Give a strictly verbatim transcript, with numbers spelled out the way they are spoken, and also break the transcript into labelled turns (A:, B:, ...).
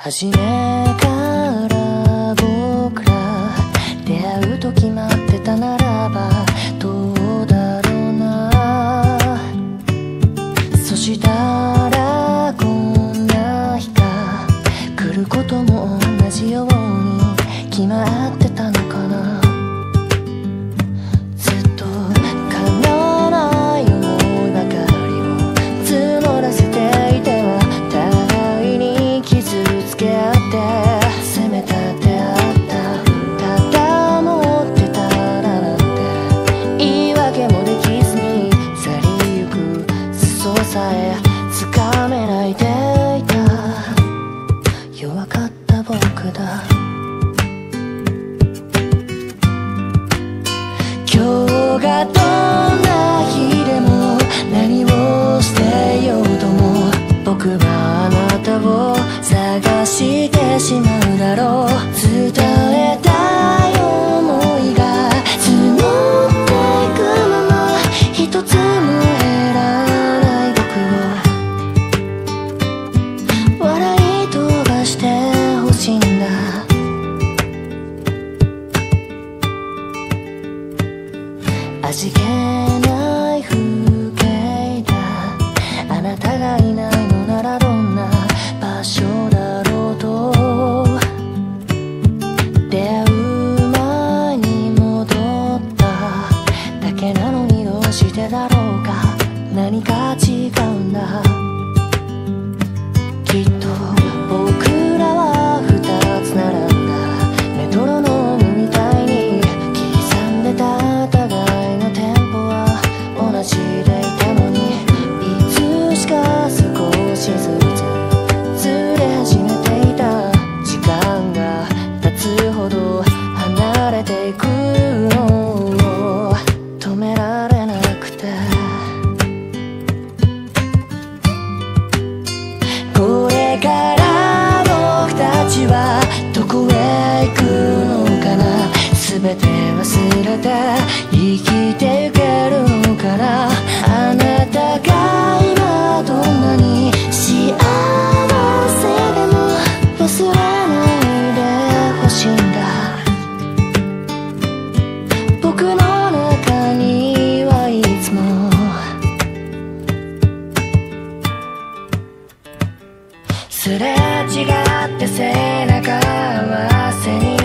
A: 初めから僕ら出会うと決まってたならばどうだろうな。そしたらこんな日が来ることも同じように決まってたのかな。ずっと叶わない思いばかりを募らせていては互いに傷つけ合って責めたってあった。ただ持ってたらなんて言い訳もできずに去りゆく裾さえつかめないでいた弱かった僕だ。今日がどんな日でも何をしていようとも僕はあなたを探してしまうだろう。伝えたい想いが募っていくまま一つも減らない僕を笑い飛ばしてほしいんだ。味気ない風景だ。あなたがいないのならどんな場所だろうと出会う前に戻っただけなのにどうしてだろうか。何か違うんだ。きっと僕らは二つ並んだメトロノームみたいに刻んでた互いのテンポは同じでいたのにいつしか少しずつずれ始めていた。時間が経つほど離れていくのを止められなくてこれから僕たちはどこへ行くのかな。全て忘れて生きてゆけるのかな。あなたが今どんなに幸せでも忘れないでほしいんだ。僕の中にはいつもすれ違って背中合わせに